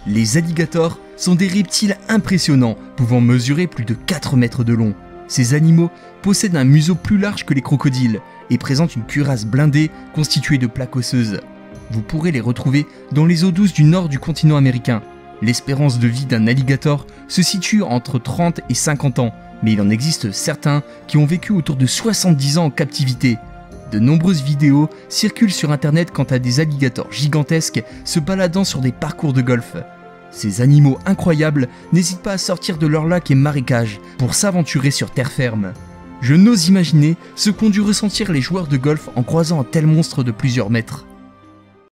Les alligators sont des reptiles impressionnants, pouvant mesurer plus de 4 mètres de long. Ces animaux possèdent un museau plus large que les crocodiles et présentent une cuirasse blindée constituée de plaques osseuses. Vous pourrez les retrouver dans les eaux douces du nord du continent américain. L'espérance de vie d'un alligator se situe entre 30 et 50 ans, mais il en existe certains qui ont vécu autour de 70 ans en captivité. De nombreuses vidéos circulent sur internet quant à des alligators gigantesques se baladant sur des parcours de golf. Ces animaux incroyables n'hésitent pas à sortir de leurs lacs et marécages pour s'aventurer sur terre ferme. Je n'ose imaginer ce qu'ont dû ressentir les joueurs de golf en croisant un tel monstre de plusieurs mètres.